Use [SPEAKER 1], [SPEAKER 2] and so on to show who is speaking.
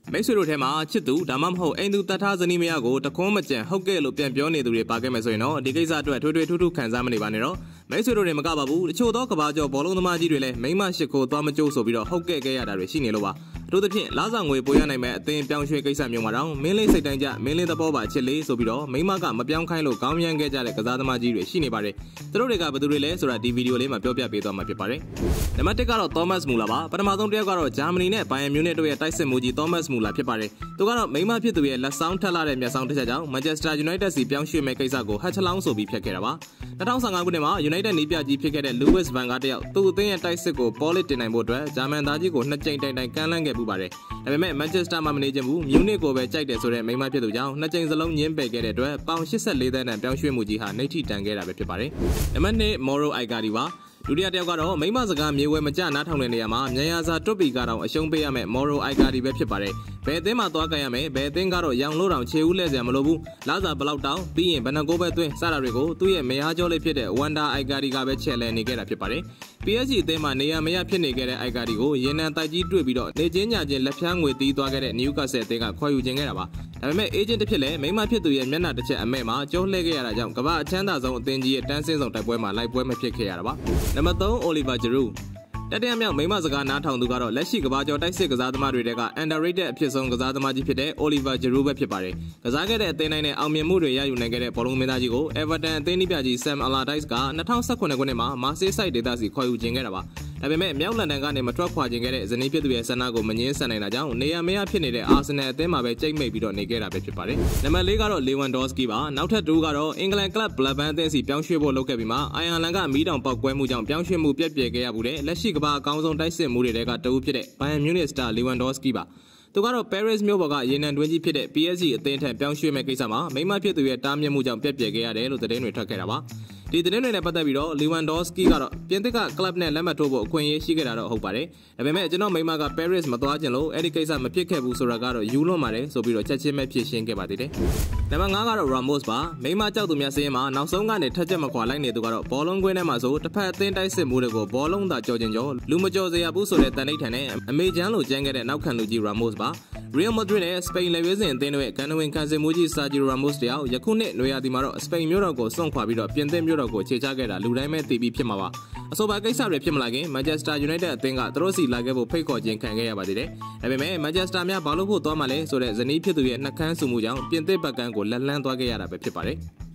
[SPEAKER 1] မိတ်ဆွေတို့ထဲမှာချစ်သူဒါမှမဟုတ်အိမ်သူတတ်ထားဇနီးမယားကိုတခွန်းမကြံဟုတ်ကဲ့လို့ပြန်ပြောနေသူတွေပါခဲ့မယ်ဆိုရင်တော့ဒီကိစ္စအတွက်ထွေထွေထူးထူးခံစားမနေပါနဲ့တော့မိတ်ဆွေတို့တွေမကပါဘူးတချို့သောကဘာကျော်ဘောလုံးသမားကြီးတွေလည်းမိမရှစ်ခိုသွားမကြိုးဆိုပြီးတော့ဟုတ်ကဲ့ခဲ့ရတာတွေရှိနေလို့ပါအထူးသဖြင့်လာဆောင်ငွေပိုရနိုင်မဲ့အသင်ပြောင်းရွှေ့ကိစ္စမျိုးမှာတော့မင်းလေးစိတ်တိုင်းကြမင်းလေးသဘောပါချစ်လေးဆိုပြီးတော့မိမကမပြောင်းခိုင်းလို့ကောင်းမြန်းခဲ့ကြတဲ့ကစားသမားကြီးတွေရှိနေပါတယ်သူတို့တွေကဘယ်သူတွေလဲဆိုတာဒီဗီဒီယိုလေးမှာပြောပြပေးသွားမှာဖြစ်ပါတယ်နံပါတ်1ကတော့ Thomas Muller ပါပထမဆုံးတစ်ယောက်ကတော့ဂျာမနီနဲ့ Bayern Munich တို့ရဲ့တိုက်စစ်မှုကြီး Thomas Muller ဖြစ်ပါတယ်သူကတော့မိမဖြစ်သူရဲ့လက်ဆောင်ထက်လာတဲ့မျက်စောင်းတစ်ချက်ကြောင့် Manchester United စီပြောင်းရွှေ့မဲ့ကိစ္စကိုဟတ်ချလောင်းဆိုပြီးဖျက်ခဲ့တာပါ2015ခုနှစ်မှာ United နီးပြကြီးဖြစ်ခဲ့တဲ့ Louis van Gaal တယောက်သူ့အသင်းရဲ့တိုက်စစ်ကိုပေါ်လစ်တင်နိုင်ဖို့အတွက်ဂျာမန်သားကြီးကို2ကြိမ်တိုင်တိုင်ကမ်းလှမ်းခဲ့ပူပါတယ်ဒါပေမဲ့ Manchester မှာမနေချင်ဘူး Munich ကိုပဲကြိုက်တယ်ဆိုတဲ့မိမဖြစ်သူကြောင့်2ကြိမ်စလုံးညှင်းပယ်ခဲ့တဲ့အတွက်ပေါင်84သန်းနဲ့ပြောင်းရွှေ့မှုကြီးဟာနှိမ့်ထိတန်ခဲ့တာပဲဖြစ်ပါတယ်နံပါတ်2 Mauro Icardi ပါဒုတိယတစ်ယောက်ကတော့မိမစကားမြေဝဲမကြနားထောင်တဲ့နေရာမှာမြန်ယာစာတွတ်ပီကတော့အရှုံးပေးရမယ် Mauro Icardi ပဲဖြစ်ပါတယ်ဘယ်အသင်းမှာသွားကြရမယ်ဘယ်အသင်းကတော့ရောင်လို့တောင်ခြေဦးလဲစရာမလိုဘူးလာစာဘလောက်တောင်ပြီးရင်ဘယ်နှကိုပဲသွင်းစတာတွေကိုသူ့ရဲ့မယားကြောလေးဖြစ်တဲ့ Wanda Icardi ကပဲချဲလဲနေခဲ့တာဖြစ်ပါတယ်PSG အသင်းမှာနေရာမရဖြစ်နေခဲ့တဲ့ Icardi ကိုရင်နံတိုက်ကြီးတွေ့ပြီးတော့နေချင်းညာချင်းလက်ဖျားငွေတီးသွားခဲ့တဲ့ Newcastle အသင်းကခေါ်ယူခြင်းခဲ့တာပါဒါပေမဲ့ agent တစ်ဖြစ်လဲမိမဖြစ်သူရဲ့မျက်နှာတစ်ချက်အမဲ့မှာကျိုးလှဲခဲ့ရတာကြောင့်ကမ္ဘာအချမ်းသာဆုံးအသင်းကြီးရဲ့တန်းစင်းဆောင်တိုက်ပွဲမှာလိုက်ပွဲမဖြစ်ခဲ့ရတာပါနံပါတ်3 Oliver Giroudတတိယမြောက်မိမစကားနားထောင်သူကတော့လက်ရှိကဘာကျော်တိုက်စစ်ကစားသမားတွေတဲက underrated အဖြစ်ဆုံးကစားသမားကြီးဖြစ်တဲ့ Oliver Giroud ပဲဖြစ်ပါတယ်။ကစားခဲ့တဲ့အသင်းတိုင်းနဲ့အောင်မြင်မှုတွေရယူနိုင်ခဲ့တဲ့ဘောလုံးမင်းသားကြီးကို Everton အသင်းနည်းပြကြီး Sam Allardyce က2018ခုနှစ်မှာ Merseyside ဒေသစီခေါ်ယူခြင်းခဲ့တာပါ။ဒါပေမဲ့မြောက်လန်ဒန်ကနေမထွက်ခွာခြင်းခဲ့တဲ့ဇနီးဖြစ်သူရဲ့ဆန္ဒကိုမငြင်းဆန်နိုင်တာကြောင့်နေရာမရဖြစ်နေတဲ့ Arsenal အသင်းမှာပဲကြိတ်မိတ်ပြီးတော့နေခဲ့တာပဲဖြစ်ပါတယ်။နံပါတ်4ကတော့ Lewandowski ပါ။နောက်ထပ်2ကတော့ England Club Blackburn အသင်းစီပြောင်းရွှေ့ဖို့လုပ်ခဲ့ပြီးမှ Ireland ကမီးတောင်ပောက်ကွဲမှုကြောင့်ပြောင်းရွှေ့မှုပြက်ပြယ်ခဲ့ရမှုတဲ့လက်ရှိကဘာအကောင်းဆုံးတိုက်စစ်မှုတွေတဲကတအုပ်ဖြစ်တဲ့ Bayern Munich star Lewandowski ပါသူကတော့ Paris မြို့ပေါ်ကရေနံတွင်းကြီးဖြစ်တဲ့ PSG အသင်းထံပြောင်းရွှေ့မဲ့ကိစ္စမှာမိမဖြစ်သူရဲ့တားမြစ်မှုကြောင့်ပြက်ပြယ်ခဲ့ရတယ်လို့သတင်းတွေထွက်ခဲ့တာပါဒီသတင်းတွေနဲ့ပတ်သက်ပြီးတော့ Lewandowski ကတော့ပြင်သစ်က club နဲ့လက်မှတ်ထိုးဖို့အခွင့်အရေးရှိခဲ့တာတော့ဟုတ်ပါတယ်ဒါပေမဲ့ကျွန်တော်မိမက Paris မသွားခြင်းလို့အဲ့ဒီကိစ္စမဖြစ်ခဲ့ဘူးဆိုတာကတော့ယူလွန်ပါတယ်ဆိုပြီးတော့ချက်ချင်းပဲဖြေရှင်းခဲ့ပါသေးတယ်နံပါတ်5ကတော့ Ramos ပါမိမကြောက်သူများစင်းမှာနောက်ဆုံးကနေထက်ချက်မခွာလိုက်နေသူကတော့ဘောလုံးကွင်းထဲမှာဆိုတစ်ဖက်အသင်းတိုက်စစ်မှုတွေကိုဘောလုံးသာကြော်ကျင်လူမကြော်စရာဘူးဆိုတဲ့တန်ဋိဌာန်နဲ့အမေချမ်းလိုကျန်းခဲ့တဲ့နောက်ခံလူကြီး Ramos ပါReal Madrid နဲ့ Spain လက်ရွေးစင်အသင်းတို့ရဲ့ကန်နဝင်ခံစစ်မှုကြီး Sergio Ramos တယောက်ယခုနှစ်နွေရာသီမှာတော့ Spain မြို့တော်ကိုစွန့်ခွာပြီးတော့ပြင်သစ်မြို့တော်ကိုခြေချခဲ့တာလူတိုင်းပဲသိပြီးဖြစ်မှာပါအဆိုပါကိစ္စတွေဖြစ်မလာခင် Manchester United အသင်းကသူတို့စီလာခဲ့ဖို့ဖိတ်ခေါ်ခြင်းခံခဲ့ရပါသေးတယ်ဒါပေမဲ့ Manchester များဘာလို့ဖို့သွားမှလဲဆိုတဲ့ဇနီးဖြစ်သူရဲ့နှကန်းစုမှုကြောင့်ပြင်သစ်ဘက်ကန်းကိုလက်လန်းသွားခဲ့ရတာပဲဖြစ်ပါတယ်